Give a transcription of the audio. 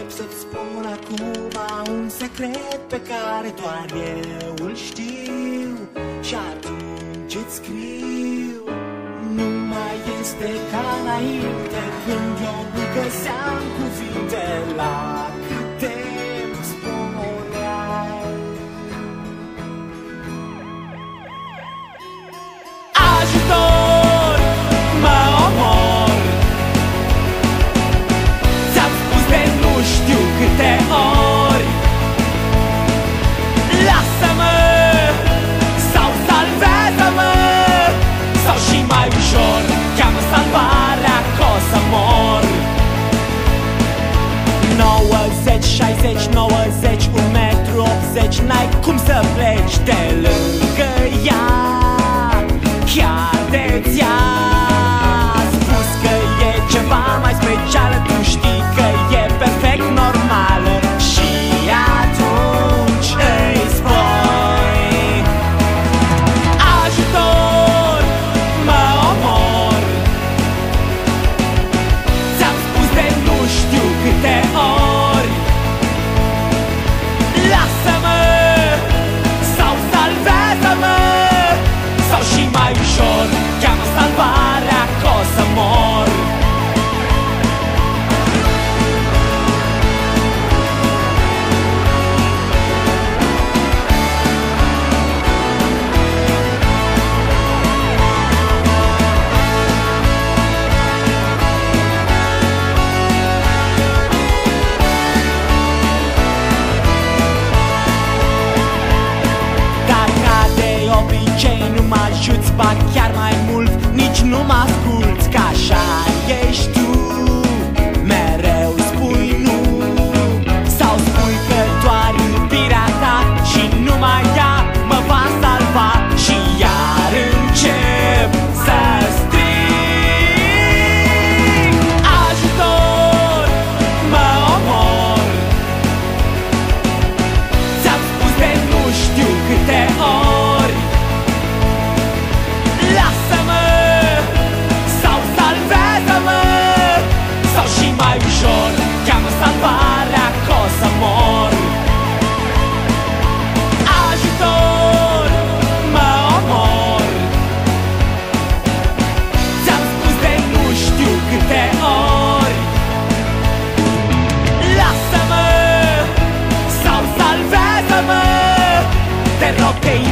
să-ți spun acum un secret pe care doar eu îl știu. Și atunci îți scriu, nu mai este ca înainte, când eu nu găseam cuvinte la câte îmi spuneai. Ajutor, mă omor, ți-am spus de nu știu câte ori. Lasă-mă sau salvează-mă, sau și mai ușor, cheamă salvarea că o să mor. 90, 60, 90, 1,80 m, n-ai cum să pleci de lângă ea. Chiar de ți-a spus că e ceva mai special, tu știi că e perfect normală. Și atunci îi spui, ajutor, mă omor, ți-am spus de nu știu câte ori. Lasă-mă sau salvează-mă, sau și mai ușor, cheamă salvarea că o să mor. Dar ca de obicei nu mă ajuți, ba chiar mai mult, nici nu mă asculți, că așa ești tu. Mereu spui nu, sau spui că doar iubirea ta și numai ea mă va salva. Și iar încep să strig, ajutor, mă omor, ți-am spus de nu știu câte ori. Lasă-mă sau salvează-mă, sau și mai ușor, cheamă salvarea că o să mor. Ajutor, mă omor, ți-am spus de nu știu câte ori. Lasă-mă sau salvează-mă, te rog, te